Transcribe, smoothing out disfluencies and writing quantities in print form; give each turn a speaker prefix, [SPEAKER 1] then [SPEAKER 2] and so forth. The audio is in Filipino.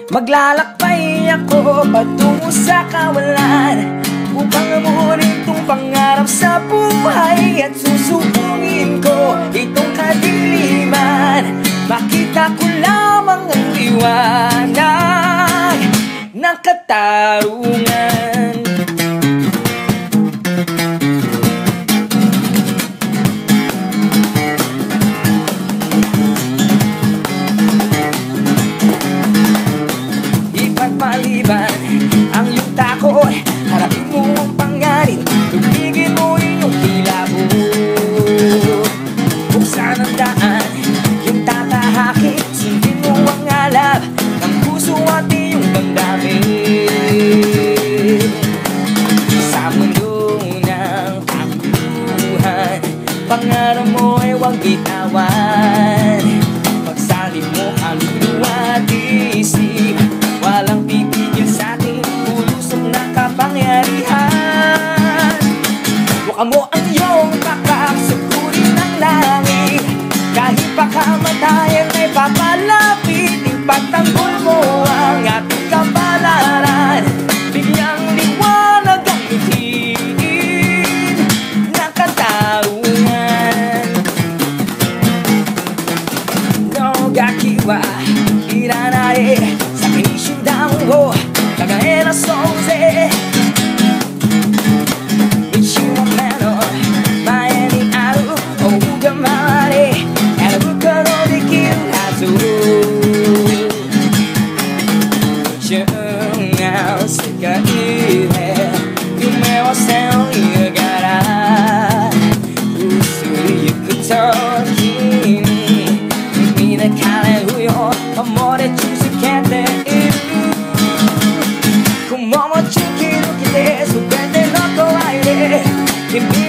[SPEAKER 1] Maglalakbay ako patungo sa kawalan upang amunin itong pangarap sa buhay. At susubungin ko itong kadiliman, makita ko lamang ang liwanag ng katarungan. Ipagpaliban ang iyong takot, harapin mo ang panganin, tubigin mo iyong kilabo. Buksan ang daan, yung tatahakin, sundin mo ang alab ng puso at iyong damdamin. Sa mundo ng takbuhan, pangarap mo ay huwag bitawan. Pagsalin mo ang luwa at isip, walang pipigil sa'ting pulusok na kapangyarihan. Buka mo ang iyong pakak, sugurin ng langit. Kahit pagkamatayan ay papalapit, ipagtanggol mo ang ating kapalaran. Bigyang liwanag ang itin ng katarungan. No gakiwa iranae sa kinishindan wo kagae na sonze. Ichi wa meno mae ni aru ougamare erabuko no dekiru hazu. Shunga sekai de yume wo senigara usuri yuku toki ni君で彼をよ守れ続けている。雲も突き抜けて全ての怖いで君